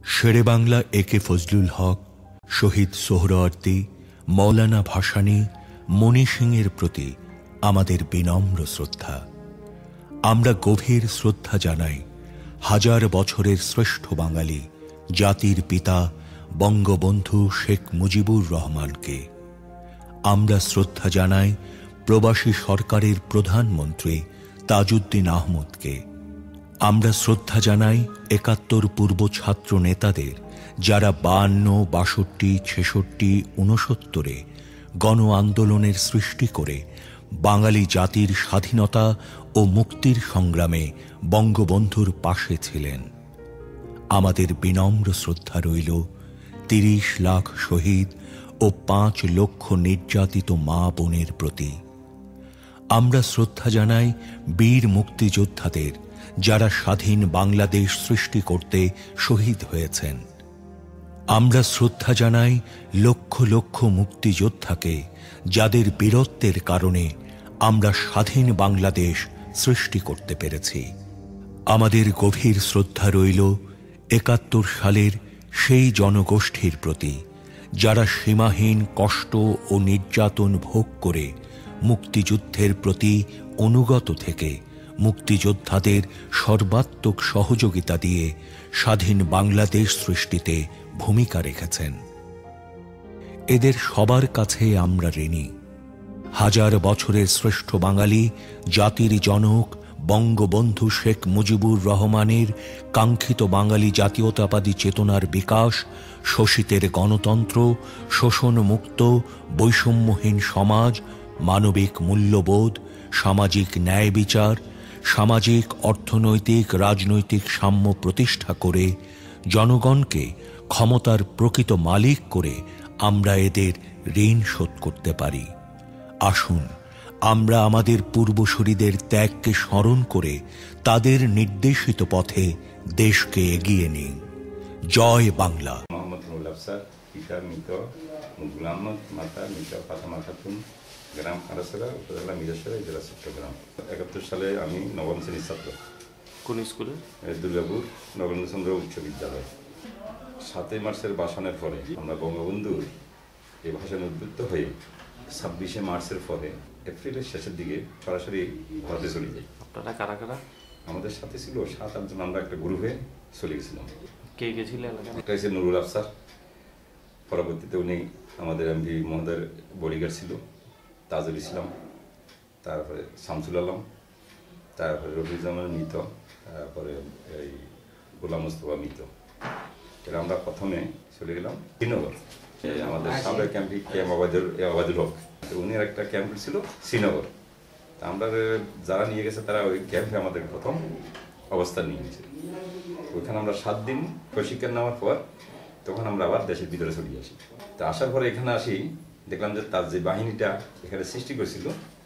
শেরে বাংলা একে ফজলুল হক, শহীদ সোহরাওয়ার্দী, মৌলানা ভাসানী, মণি সিংয়ের প্রতি আমাদের বিনম্র শ্রদ্ধা। আমরা গভীর শ্রদ্ধা জানাই হাজার বছরের শ্রেষ্ঠ বাঙালি জাতির পিতা বঙ্গবন্ধু শেখ মুজিবুর রহমানকে। আমরা শ্রদ্ধা জানাই প্রবাসী সরকারের প্রধানমন্ত্রী তাজউদ্দিন আহমদকে। আমরা শ্রদ্ধা জানাই ৭১ পূর্ব ছাত্র নেতাদের, যারা ৫২, ৬২, ৬৬, ৬৯-এ গণ আন্দোলনের সৃষ্টি করে বাঙালি জাতির স্বাধীনতা ও মুক্তির সংগ্রামে বঙ্গবন্ধুর পাশে ছিলেন। আমাদের বিনম্র শ্রদ্ধা রইল ৩০ লাখ শহীদ ও ৫ লক্ষ নির্যাতিত মা বোনের প্রতি। আমরা শ্রদ্ধা জানাই বীর মুক্তিযোদ্ধাদের, যারা স্বাধীন বাংলাদেশ সৃষ্টি করতে শহীদ হয়েছেন। আমরা শ্রদ্ধা জানাই লক্ষ লক্ষ মুক্তিযোদ্ধাকে, যাদের বীরত্বের কারণে আমরা স্বাধীন বাংলাদেশ সৃষ্টি করতে পেরেছি। আমাদের গভীর শ্রদ্ধা রইল ৭১ সালের সেই জনগোষ্ঠীর প্রতি, যারা সীমাহীন কষ্ট ও নির্যাতন ভোগ করে মুক্তিযুদ্ধের প্রতি অনুগত থেকে মুক্তিযোদ্ধাদের সর্বাত্মক সহযোগিতা দিয়ে স্বাধীন বাংলাদেশ সৃষ্টিতে ভূমিকা রেখেছেন। এদের সবার কাছে আমরা ঋণী। হাজার বছরের শ্রেষ্ঠ বাঙালি জাতির জনক বঙ্গবন্ধু শেখ মুজিবুর রহমানের কাঙ্ক্ষিত বাঙালি জাতীয়তাবাদী চেতনার বিকাশ, শোষিতের গণতন্ত্র, শোষণমুক্ত বৈষম্যহীন সমাজ, মানবিক মূল্যবোধ, সামাজিক ন্যায় বিচার, সামাজিক অর্থনৈতিক রাজনৈতিক সাম্য প্রতিষ্ঠা করে জনগণকে ক্ষমতার প্রকৃত মালিক করে আমরা এদের ঋণ শোধ করতে পারি। আসুন আমরা আমাদের পূর্বসূরীদের ত্যাগকে স্মরণ করে তাদের নির্দেশিত পথে দেশকে এগিয়ে নিই। জয় বাংলা। মোহাম্মদ রুহুল আফসার, পিতা মৃত মুকুল আহমদ, মাতা মৃত ফাতেমা খাতুন, গ্রাম খারাসরা, উপজেলা মিরাসরা, জেলা চট্টগ্রাম। ৭১ সালে আমি নবম শ্রেণীর ছাত্র। কোন স্কুলে? দুর্গাপুর নগেন্দ্রচন্দ্র উচ্চ বিদ্যালয়। ৭ই মার্চের ভাষণের পরে আমরা বঙ্গবন্ধুর এই ভাষণে উদ্বুদ্ধ হয়ে ২৬শে মার্চের পরে এপ্রিলের শেষের দিকে সরাসরি ভারতে চলে যাই। আপনারা কারা কারা? আমাদের সাথে ছিল ৭-৮ জন। আমরা একটা গ্রুপে চলে গেছিলাম। কে গেছিলেন? একটা হচ্ছে নুরুল আফসার, পরবর্তীতে উনি আমাদের এমপি মহোদয়ের বডিগার্ড ছিল। তাজুল ইসলাম, তারপরে শামসুল আলম, তারপরে রফিউজ্জামান মৃত, তারপরে এই গোলাম মোস্তফা মৃত। এরা আমরা প্রথমে চলে গেলাম শ্রীনগর। আমাদের সাবেক ক্যাম্পি আবাদুল হক, উনি একটা ক্যাম্প ছিল শ্রীনগর। তা আমরা যারা নিয়ে গেছে তারা ওই ক্যাম্পে আমাদের প্রথম অবস্থান নিয়ে গেছে। ওইখানে আমরা 7 দিন প্রশিক্ষণ নেওয়ার পর তখন আমরা আবার দেশের ভিতরে চলে আসি। তা আসার পরে এখানে আসি, দেখলাম যে তার যে বাহিনীটা এখানে সৃষ্টি করেছিল,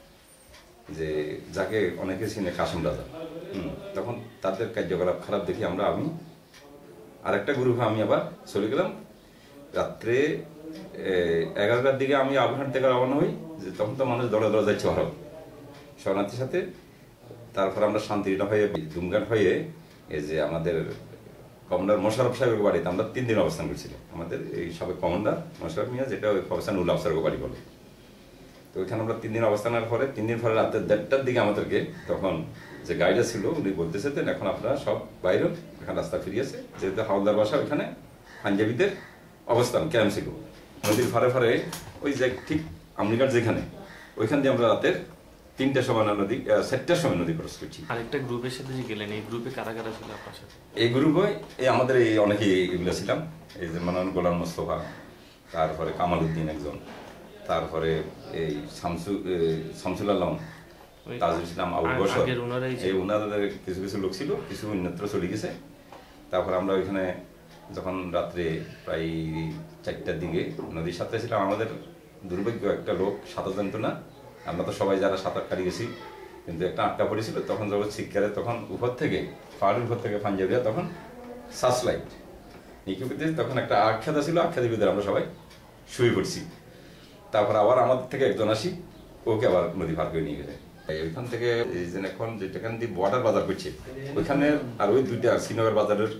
যে যাকে অনেকে চিনে কাসেম রাজা, তখন তাদের কার্যকলাপ খারাপ দেখি আমি আরেকটা গ্রুপে আমি আবার চলে গেলাম। রাত্রে 11টার দিকে আমি আবহাওয়ার থেকে রওনা হই, যে তখন তো মানুষ দলে দলে যাচ্ছে শরণার্থীর সাথে। তারপর আমরা শান্তিটা হয়ে দুমঘাট হয়ে এই যে আমাদের কমান্ডার মোশারফ সাহেবের বাড়িতে আমরা 3 দিন অবস্থান করছিলাম। আমাদের এই সাবেক কমান্ডার মোশারফ মিয়া, যেটা ওই প্রফেসর নুরুল আফসারের বাড়ি বলে। তো ওইখানে আমরা 3 দিন অবস্থানের পরে 3 দিন পরে রাতে 1:30টার দিকে আমাদেরকে তখন যে গাইডে ছিল উনি বলতেছে যে এখন আপনারা সব বাইরে, এখন রাস্তা ফিরিয়েছে, যেহেতু হাওলদার বাসা ওইখানে পাঞ্জাবিদের অবস্থান ক্যাম্প ছিল নদীর ফারে ফারে, ওই যে ঠিক আমনিঘাট যেখানে, ওইখান দিয়ে আমরা রাতের 3টার সময় নদী 4টার সময় নদী ক্রস করছি। আরেকটা গ্রুপের সাথে যে গেলেন, এই গ্রুপে কারা কারা ছিল আপনার সাথে? এই গ্রুপে আমাদের এই অনেকেই এগুলো ছিলাম। এই যে মানান গোলাম মোস্তফা, তারপরে কামাল উদ্দিন একজন, তারপরে এই শামসুল আলম, তাজুল ইসলাম, আবুল বসর, এই ওনাদের কিছু কিছু লোক ছিল, কিছু অন্যত্র চলে গেছে। তারপর আমরা ওইখানে যখন রাত্রে প্রায় 4টার দিকে নদীর সাথে ছিলাম, আমাদের দুর্ভাগ্য একটা লোক সাঁতার জানতো না। আমরা তো সবাই যারা সাঁতার কাটি গেছি, কিন্তু একটা আটকা পড়েছিল। তখন যখন শিক্ষারে তখন উপর থেকে পাহাড়ের উপর থেকে পাঞ্জাবিরা তখন সার্চ লাইট নিকুপিতে তখন একটা আখ্যাতা ছিল, আখ্যাতির ভিতরে আমরা সবাই শুয়ে পড়ছি। তারপর আবার আমাদের থেকে একজন আসি, ওকে আবার নদী পার করে নিয়ে গেছে। ওইখান থেকে এই যে এখন যেখান দিয়ে বর্ডার বাজার করছে ওইখানে, আর ওই 2টা শ্রীনগর বাজারের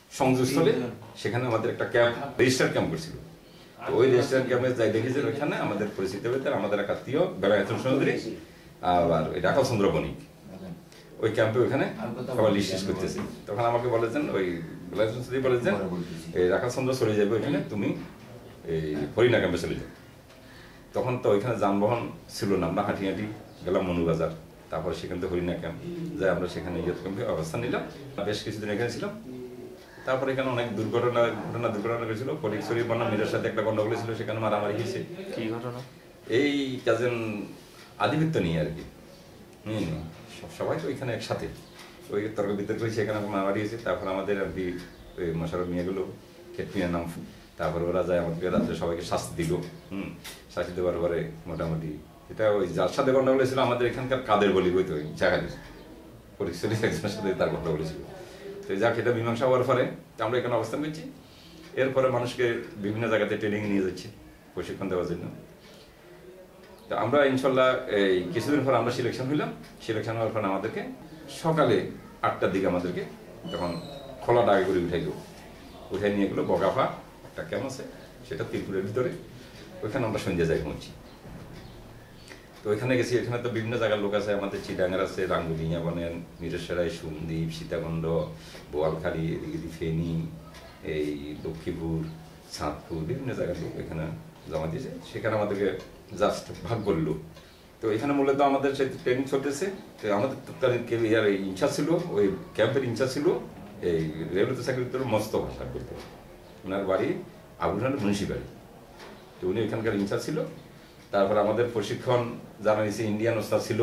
সংযোগস্থলে সেখানে আমাদের একটা ক্যাম্প, রেজিস্টার ক্যাম্প করছিল। তো ওই রেজিস্টার ক্যাম্পে যাই দেখেছি ওইখানে আমাদের পরিচিত ভেতরে আমাদের এক আত্মীয় বেলায়েত চৌধুরী আবার ওই রাখাল চন্দ্র বণিক ওই ক্যাম্পে ওইখানে সবাই লিস্ট করতেছে। তখন আমাকে বলেছেন ওই বেলায়েত চৌধুরী বলেছেন এই রাখাল চন্দ্র চলে যাবে ওইখানে, তুমি এই হরিণা ক্যাম্পে চলে যাও। তখন তো ওইখানে যানবাহন ছিল না, আমরা হাঁটি হাঁটি গেলাম মনুবাজার, তারপর সেখান থেকে হরিণা ক্যাম্প যাই আমরা সেখানে ইয়ত ক্যাম্পে অবস্থান নিলাম, বেশ কিছুদিন এখানে ছিলাম। তারপরে এখানে অনেক দুর্ঘটনা হয়েছিল, ফটিকছড়ি বন্যা মীরের সাথে একটা গন্ডগোল ছিল, সেখানে মারামারি হয়েছে। কি ঘটনা? এই কাজেন আধিপত্য নিয়ে আর কি, সবাই তো ওইখানে একসাথে ওই তর্ক বিতর্ক হয়েছে, এখানে মারামারি হয়েছে। তারপর আমাদের আর কি ওই মোশারফ নিয়ে গেলো খেতপিনের নাম, তারপরে ওরা যায় আমাদেরকে রাত্রে সবাইকে শাস্তি দিল। শাস্তি দেওয়ার পরে মোটামুটি এটা ওই যার সাথে গন্ডগোল হয়েছিল আমাদের এখানকার কাদের বলি বই তো ওই জায়গায় ফটিকছড়ি একজনের সাথে তার গন্ডগোল হয়েছিল। তো যাক এটা মীমাংসা হওয়ার পরে আমরা এখানে অবস্থান করছি। এরপরে মানুষকে বিভিন্ন জায়গাতে ট্রেনিং নিয়ে যাচ্ছি প্রশিক্ষণ দেওয়ার জন্য। তো আমরা ইনশাল্লাহ এই কিছুদিন পর আমরা সিলেকশন হইলাম। সিলেকশন হওয়ার পর আমাদেরকে সকালে 8টার দিকে আমাদেরকে তখন খোলা ডাকে করে উঠাই নিয়ে গেলো বগাফা একটা ক্যাম্প আছে, সেটা তিরপুরের ভিতরে, ওইখানে আমরা সন্ধ্যা যাই পৌঁছি। তো ওইখানে গেছি, এখানে তো বিভিন্ন জায়গার লোক আছে, আমাদের চিটাঙ্গার আছে, রাঙ্গুনিয়া বনেন, মিরেশ্বরাই, সন্দ্বীপ, সীতাকুণ্ড, বোয়ালখালী, এদিকে ফেনী, এই লক্ষ্মীপুর, চাঁদপুর, বিভিন্ন জায়গার লোক এখানে জমা দিয়েছে। সেখানে আমাদেরকে জাস্ট ভাগ করলো। তো এখানে মূলত আমাদের সেই ট্রেনিং চলতেছে। তো আমাদের তৎকালীন ইনচার্জ ছিল, ওই ক্যাম্পের ইনচার্জ ছিল এই রেলওয়ে চাকরির মোস্তফা সাহেব বলতে, ওনার বাড়ি আবুলহাট মুন্সিবাড়ি। তো উনি এখানকার ইনচার্জ ছিল। তারপর আমাদের প্রশিক্ষণ জানা নিয়েছে ইন্ডিয়ান ওস্তাদ ছিল,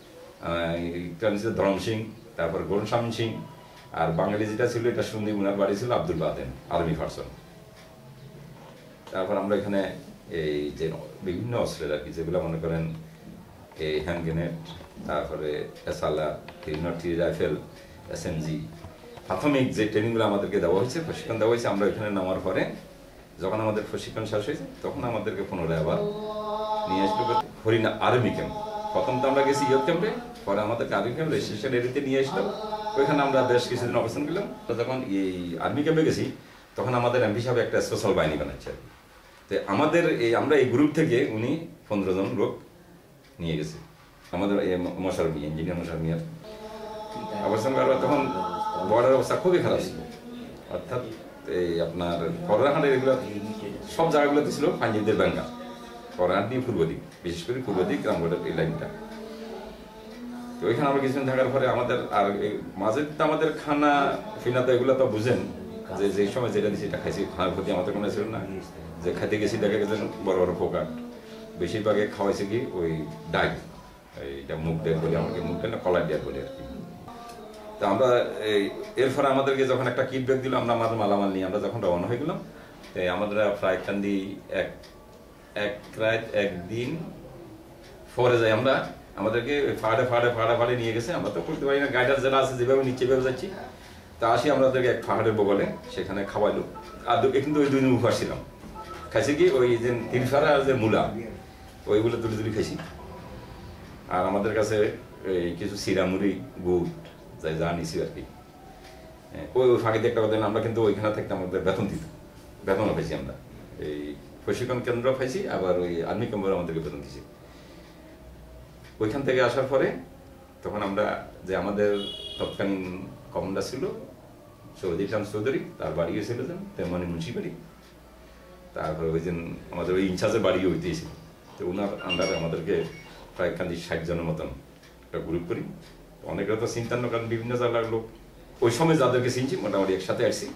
ধরম সিং, তারপর গোরস্বামী সিং, আর বাঙালি যেটা ছিল এটা শুনি উনার বাড়ি ছিল আব্দুল বাদেন, আর্মি পার্সন। তারপর আমরা এখানে এই যে বিভিন্ন অস্ত্রের আর কি, যেগুলো মনে করেন এই হ্যান্ড গ্রেনেড, তারপরে এসালা, 303 রাইফেল, SMG, প্রাথমিক যে ট্রেনিংগুলো আমাদেরকে দেওয়া হয়েছে, প্রশিক্ষণ দেওয়া হয়েছে। আমরা এখানে নামার পরে যখন আমাদের প্রশিক্ষণ শেষ হয়েছে তখন আমাদেরকে পুনরায় আবার নিয়ে আসলো হরিণা আর্মি ক্যাম্প। প্রথম তো আমরা গেছি ইয়ত ক্যাম্পে, পরে আমাদেরকে আর্মি ক্যাম্প রেজিস্ট্রেশন এরিয়াতে নিয়ে আসলো। ওইখানে আমরা বেশ কিছুদিন অবস্থান করলাম। যখন এই আর্মি ক্যাম্পে গেছি তখন আমাদের এমপি সাহেব একটা স্পেশাল বাহিনী বানাচ্ছে। তো আমাদের আমরা এই গ্রুপ থেকে উনি 15 জন লোক নিয়ে গেছে। আমাদের এই মোশারফ মিয়া, ইঞ্জিনিয়ার মোশারফ মিয়ার অবস্থান করার তখন বর্ডার অবস্থা খুবই খারাপ ছিল। অর্থাৎ এই আপনার করোনাহাটের এগুলো সব জায়গাগুলোতে ছিল পাঞ্জাবিদের ব্যাঙ্গা, করোনাহাট দিয়ে পূর্ব দিক, বিশেষ করে পূর্ব দিক রামগড়ের এই লাইনটা। তো ওইখানে আমরা কিছুদিন থাকার পরে আমাদের আর মাঝে তো আমাদের খানা ফিনা তো এগুলো তো বুঝেন যে যেই সময় যেটা দিচ্ছি এটা খাইছি, খাওয়ার প্রতি আমাদের কোনো ছিল না। যে খাইতে গেছি দেখা গেছে বড় বড় পোকা, বেশিরভাগে খাওয়াইছে কি ওই ডাই, এইটা মুগ ডাল বলি, আমাকে মুগ ডাল না কলার ডাল বলি আর কি। তো আমরা এরপরে আমাদেরকে যখন একটা কিট ব্যাগ দিল, আমরা আমাদের মালামাল নিয়ে আমরা যখন রওনা হয়ে গেলাম, আমাদের প্রায় কান্দি এক রাত একদিন পরে যাই আমরা, আমাদেরকে ফাড়ে নিয়ে গেছে। আমরা তো করতে পারি না, গাইডার যারা আছে যেভাবে নিচে ভেবে যাচ্ছি। তা আসি আমাদেরকে এক পাহাড়ের বগলে, সেখানে খাওয়াইলো। আর কিন্তু ওই 2 দিন উপহার ছিলাম। খাইছি কি ওই যে তিরফারা আর যে মূলা, ওইগুলো তুলি খাইছি। আর আমাদের কাছে এই কিছু সিরা মুড়ি, গুড় যাই যা নিছি আর কি। ওই ফাঁকিতে একটা কথা, আমরা কিন্তু ওইখানে থাকতে আমাদের বেতনও পাইছি। আমরা এই প্রশিক্ষণ কেন্দ্র পাইছি, আবার ওই আর্মি ক্যাম্পের আমাদেরকে বেতন দিয়েছি। ওইখান থেকে আসার পরে তখন আমরা যে আমাদের তৎকালীন কমান্ডার ছিল সৌদিক চৌধুরী, তার বাড়ি গেছিল তেমনি মুন্সিবাড়ি। তারপরে ওই যে আমাদের ওই ইনচার্জের বাড়িও হইতেছিল। তো ওনার আন্ডারে আমাদেরকে প্রায় 60 জনের মতন একটা গ্রুপ করি। অনেকের তো চিন্তান্ন, কারণ বিভিন্ন জায়গার লোক ওই সময় যাদেরকে চিনছি মোটামুটি একসাথে আসছি।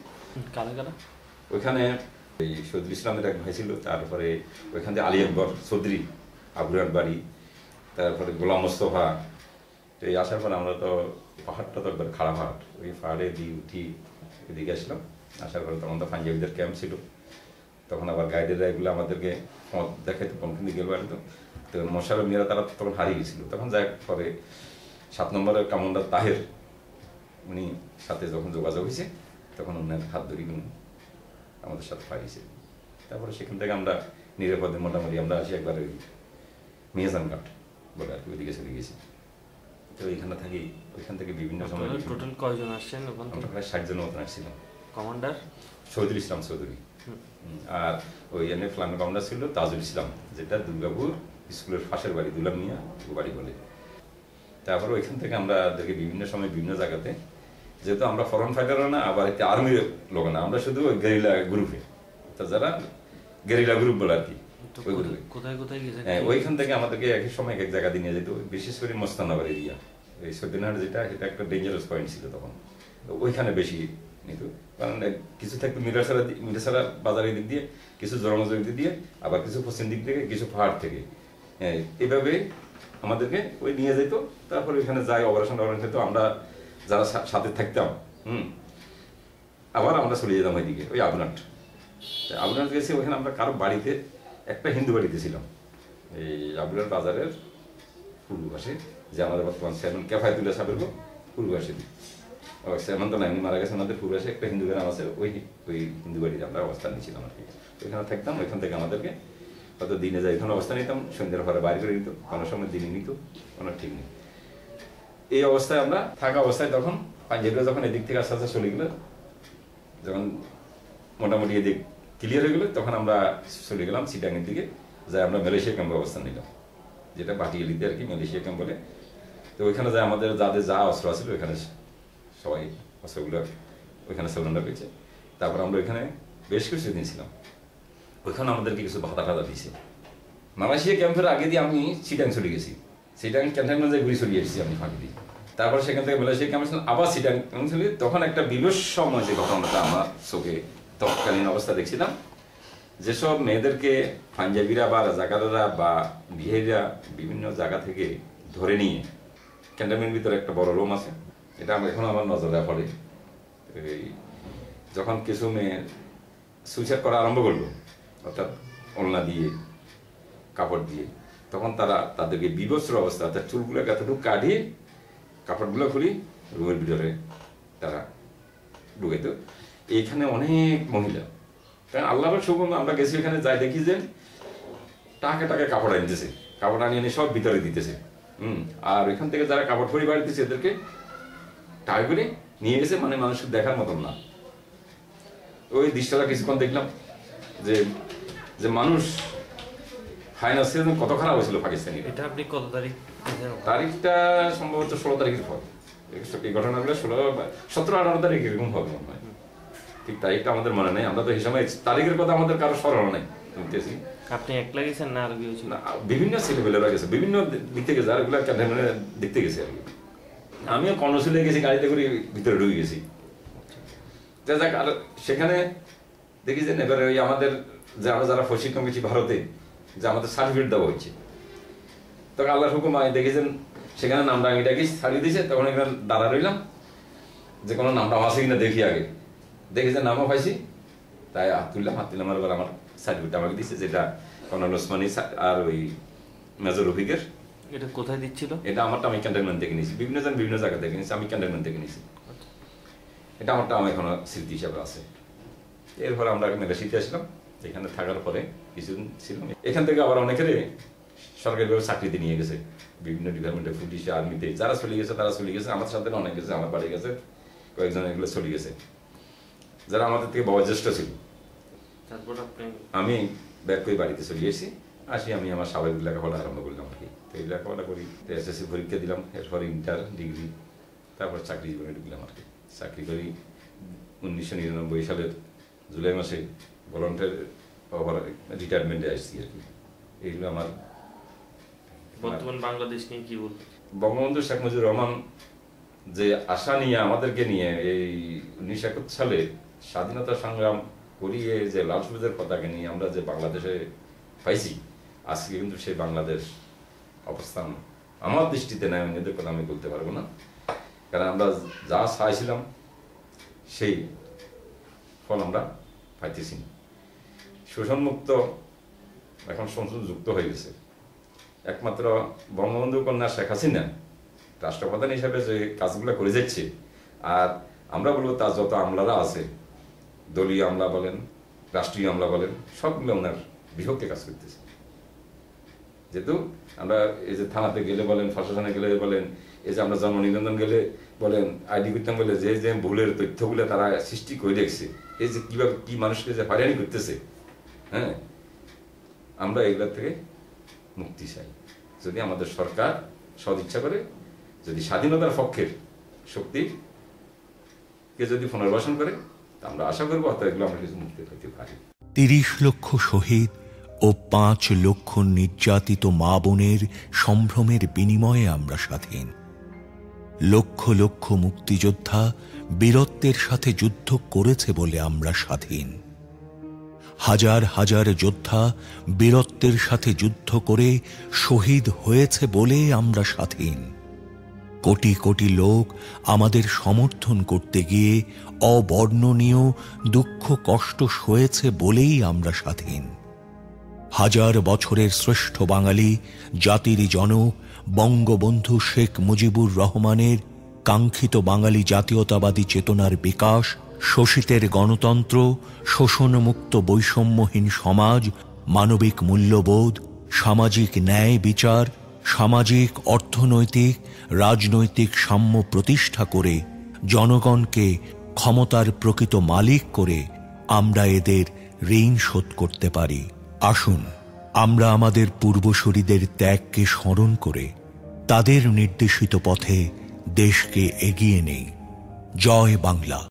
ওইখানে এই সৌদুল ইসলামের এক ভাই ছিল, তারপরে ওইখান থেকে আলী আকবর চৌধুরী, আবুরার বাড়ি, তারপরে গোলাম মোস্তফা। তো এই আসার পর আমরা তো পাহাড়টা তো একবার খাড়া পাহাড়, ওই পাহাড়ে দিয়ে উঠি এদিকে আসলাম। আসার পরে তখন তো পাঞ্জাবিদের ক্যাম্প ছিল, তখন আবার গাইডেরা এগুলো আমাদেরকে দেখাইতো কোন কিন্তু গেল আর। তো মোশারফ মিয়া তারা তখন হারিয়ে গেছিল। তখন যাই পরে 7 নম্বরের কমান্ডার তাহের, উনি সাথে যখন যোগাযোগ হয়েছে তখন ওনার হাত ধরি আমাদের সাথে পাইছে। তারপরে সেখান থেকে আমরা নিরাপদে মোটামুটি আমরা আসি একবার ওই মিয়াজান ঘাট বলে আর কি, ওইদিকে চলে গেছি। তো ওইখানে থাকি, ওইখান থেকে বিভিন্ন সময় টোটাল কয়জন আসছেন? আমরা প্রায় 60 জনের মতন আসছিলাম। কমান্ডার শহীদুল ইসলাম চৌধুরী। আর ওই এনে ফ্লাঙ্গ কমান্ডার ছিল তাজুল ইসলাম, যেটা দুর্গাপুর স্কুলের পাশের বাড়ি, দুলাম মিয়া বাড়ি বলে। তারপর ওইখান থেকে আমরা দেখি বিভিন্ন সময় বিভিন্ন জায়গাতে, যেহেতু আমরা ফরেন ফাইটারও না আবার একটা আর্মির লোক না, আমরা শুধু ওই গেরিলা গ্রুপে, তা যারা গেরিলা গ্রুপ বলে আর কি, ওই গ্রুপে। কোথায় কোথায় গেছে? হ্যাঁ, ওইখান থেকে আমাদেরকে একই সময় এক জায়গা দিয়ে নিয়ে যেত, বিশেষ করে মস্তানগর এরিয়া, এই সদ্যনাহাট যেটা, এটা একটা ডেঞ্জারাস পয়েন্ট ছিল তখন, তো ওইখানে বেশি নিত। কারণ কিছু থাকতো মিরাসারা বাজারের দিক দিয়ে, কিছু জনমজের দিক দিয়ে, আবার কিছু পশ্চিম দিক থেকে, কিছু পাহাড় থেকে। হ্যাঁ, এইভাবে আমাদেরকে ওই নিয়ে যেত। তারপর ওইখানে যাই অপারেশন খেতো, আমরা যারা সাথে থাকতাম আবার আমরা চলে যেতাম ওইদিকে, ওই আবুনাট গেছি। ওইখানে আমরা কারো বাড়িতে, একটা হিন্দু বাড়িতে ছিলাম, এই আবুনাট বাজারের পূর্ব পাশে, যে আমাদের বর্তমান চেয়ারম্যান কেফায়েতুল্লাহ সাহেবের পূর্ব পাশে, চেয়ারম্যান তো না, এমনি মারা গেছে, আমাদের পূর্ব পাশে একটা হিন্দু গ্রাম আছে, ওই হিন্দু বাড়িতে আমরা অবস্থান নিয়েছিলাম আর কি। ওইখানে থাকতাম। ওইখান থেকে আমাদেরকে হয়তো দিনে যাই, এখানে অবস্থান নিতাম, সন্ধ্যার পরে বাইরে করে দিত, কোনো সময় দিনে নিত, কোনো ঠিক নেই। এই অবস্থায় আমরা থাকা অবস্থায় তখন পাঞ্জাবিরা যখন এদিক থেকে আস্তে আস্তে চলে গেলো, যখন মোটামুটি এদিক ক্লিয়ার হয়ে গেলো, তখন আমরা চলে গেলাম চিটাঙের দিকে, যাই আমরা মালয়েশিয়া ক্যাম্পে অবস্থান নিলাম, যেটা বাটিয়ালিতে আর কি মালয়েশিয়া ক্যাম্প বলে। তো ওইখানে যাই আমাদের যাদের যা অস্ত্র আছিল, ওইখানে সবাই অস্ত্রগুলো ওইখানে সারেন্ডার করেছে। তারপর আমরা ওইখানে বেশ কিছুদিন ছিলাম। ওইখানে আমাদেরকে কিছু ভাতা টাতা দিয়েছে। মালয়েশিয়া ক্যাম্পের আগে দিয়ে আমি চিটাং চলে গেছি, চিটাং ক্যান্টনমেন্টে ঘুরে চলে এসেছি আমি ফাঁকি দিয়ে। তারপর সেখান থেকে মালয়েশিয়া ক্যাম্পে ছিলাম, আবার চিটাং চলে। তখন একটা বিভৎসময় যে ঘটনাটা আমার চোখে তৎকালীন অবস্থা দেখছিলাম, যেসব মেয়েদেরকে পাঞ্জাবিরা বা রাজাকাররা বা বিহারিরা বিভিন্ন জায়গা থেকে ধরে নিয়ে, ক্যান্টনমেন্টের ভিতরে একটা বড় রুম আছে, এটা এখন আমার নজরে পড়ে। এই যখন কিছু মেয়ে সুইসাইড করা আরম্ভ করলো, অর্থাৎ ওড়না দিয়ে, কাপড় দিয়ে, তখন তারা তাদেরকে বিভৎস অবস্থা, অর্থাৎ চুলগুলোকে এতটুকু কাটিয়ে কাপড়গুলো খুলি রুমের ভিতরে তারা ঢুকাইত। এইখানে অনেক মহিলা, কারণ আল্লাহর শুভ, আমরা গেছি ওখানে যাই দেখি যে টাকা কাপড় আনতেছে, কাপড় আনিয়ে এনে সব ভিতরে দিতেছে। আর ওইখান থেকে যারা কাপড় পরিবার দিতেছে, এদেরকে টাকা করে নিয়ে গেছে, মানে মানুষের দেখার মতন না। ওই দৃশ্যটা কিছুক্ষণ দেখলাম, যে যে মানুষ ফাইনান্স কত খারাপ হয়েছিল পাকিস্তানি। এটা আপনি কত তারিখ? তারিখটা সম্ভবত 16 তারিখের পর, এই ঘটনাগুলো 17-18 তারিখ এরকম হবে মনে হয়, ঠিক তারিখটা আমাদের মনে নেই। আমরা তো এই সময় তারিখের কথা আমাদের কারো স্মরণ নাই। শুনতেছি আপনি একলা গেছেন না আর কেউ ছিল? বিভিন্ন ছেলেপেলেরা গেছে, বিভিন্ন দিক থেকে, যারা এগুলো ক্যান্টনমেন্টে দেখতে গেছে আর কি। আমিও কর্ণশীলে গেছি, গাড়িতে করে ভিতরে ঢুকে গেছি। যাক, আর সেখানে দেখি যে এবারে ওই আমাদের যারা প্রশিক্ষণ গেছি ভারতে, যে আমাদের সার্টিফিকেট দেওয়া হয়েছে, তখন আল্লাহর হুকুম আমি দেখেছেন সেখানে নামটা আমি ডাকি ছাড়িয়ে দিয়েছে। তখন এখানে দাঁড়া রইলাম, যে কোনো নামটা আছে কিনা দেখি আগে। দেখি যে নামও পাইছি, তাই হাত তুললাম। এবার আমার সার্টিফিকেট আমাকে দিচ্ছে, যেটা কর্নেল ওসমানী আর ওই মেজর রফিকের। এটা কোথায় দিচ্ছিল? এটা আমারটা আমি ক্যান্টনমেন্ট থেকে নিয়েছি, বিভিন্ন জায়গা থেকে নিয়েছি, আমি ক্যান্টনমেন্ট থেকে নিয়েছি। এটা আমারটা আমার এখনো স্মৃতি হিসাবে আছে। এরপরে আমরা মালয়েশিয়াতে আসলাম। এখানে থাকার পরে কিছুদিন ছিলাম। এখান থেকে আবার অনেকের সরকারিভাবে চাকরিতে নিয়ে গেছে, বিভিন্ন ডিপার্টমেন্টে, পুলিশে, আর্মিতে। যারা চলে গেছে তারা চলে গেছে, আমার সাথে অনেক গেছে, আমার বাড়ি গেছে কয়েকজন, এগুলো চলে গেছে যারা আমাদের থেকে বয়োজ্যেষ্ঠ ছিল। তারপর আমি ব্যাক করে বাড়িতে চলে এসেছি। আমি আমার স্বাভাবিক লেখাপড়া আরম্ভ করলাম আর কি। তো এই লেখাপড়া করি, এসএসসি পরীক্ষা দিলাম, এরপর ইন্টার, ডিগ্রি, তারপর চাকরি জীবনে ঢুকলাম আর কি। চাকরি করি 1999 সালের জুলাই মাসে ভলান্টিয়ার রিটায়ারমেন্টে আসছি আর কি। এইগুলো আমার। বর্তমান বাংলাদেশ নিয়ে কি বলবো? বঙ্গবন্ধু শেখ মুজিবুর রহমান যে আশা নিয়ে আমাদেরকে নিয়ে এই 1971 সালে স্বাধীনতা সংগ্রাম করিয়ে, যে লাল সবুজের পতাকা নিয়ে আমরা যে বাংলাদেশে পাইছি, আজকে কিন্তু সেই বাংলাদেশ অবস্থান আমার দৃষ্টিতে নেয়, অন্যদের কথা আমি বলতে পারবো না। কারণ আমরা যা চাইছিলাম সেই ফল আমরা পাইতেছি না। শোষণমুক্ত এখন সংসদ যুক্ত হয়ে গেছে। একমাত্র বঙ্গবন্ধু কন্যা শেখ হাসিনা রাষ্ট্রপ্রধান হিসাবে যে কাজগুলো করে যাচ্ছে, আর আমরা বলবো তার যত আমলারা আছে, দলীয় আমলা বলেন, রাষ্ট্রীয় আমলা বলেন, সবগুলো ওনার বিপক্ষে কাজ করতেছে। যেহেতু আমরা এই যে থানাতে গেলে বলেন, প্রশাসনে গেলে বলেন, এই যে আমরা জন্ম নিবন্ধন গেলে বলেন আইডি করতাম বলে যে যে ভুলের তথ্যগুলো তারা সৃষ্টি করে রেখেছে, এই যে কিভাবে কি মানুষকে যে হয়রানি করতেছে, হ্যাঁ, আমরা এগুলোর থেকে মুক্তি চাই। যদি আমাদের সরকার সদ ইচ্ছা করে, যদি স্বাধীনতার পক্ষের শক্তিকে যদি পুনর্বাসন করে, আমরা আশা করবো অত এগুলো আমরা কিছু মুক্তি পেতে পারি। ৩০ লক্ষ শহীদ ও ৫ লক্ষ নির্যাতিত মা বোনের সম্ভ্রমের বিনিময়ে আমরা স্বাধীন। লক্ষ লক্ষ মুক্তিযোদ্ধা বীরত্বের সাথে যুদ্ধ করেছে বলে আমরা স্বাধীন। হাজার হাজার যোদ্ধা বীরত্বের সাথে যুদ্ধ করে শহীদ হয়েছে বলে আমরা স্বাধীন। কোটি কোটি লোক আমাদের সমর্থন করতে গিয়ে অবর্ণনীয় দুঃখ কষ্ট সয়েছে বলেই আমরা স্বাধীন। হাজার বছরের শ্রেষ্ঠ বাঙালি জাতির জনক বঙ্গবন্ধু শেখ মুজিবুর রহমানের কাঙ্ক্ষিত বাঙালি জাতীয়তাবাদী চেতনার বিকাশ, শোষিতের গণতন্ত্র, শোষণমুক্ত বৈষম্যহীন সমাজ, মানবিক মূল্যবোধ, সামাজিক ন্যায় বিচার, সামাজিক অর্থনৈতিক রাজনৈতিক সাম্য প্রতিষ্ঠা করে জনগণকে ক্ষমতার প্রকৃত মালিক করে আমরা এদের ঋণ শোধ করতে পারি। আসুন আমরা আমাদের পূর্বসূরীদের ত্যাগকে স্মরণ করে তাদের নির্দেশিত পথে দেশকে এগিয়ে নেই। জয় বাংলা।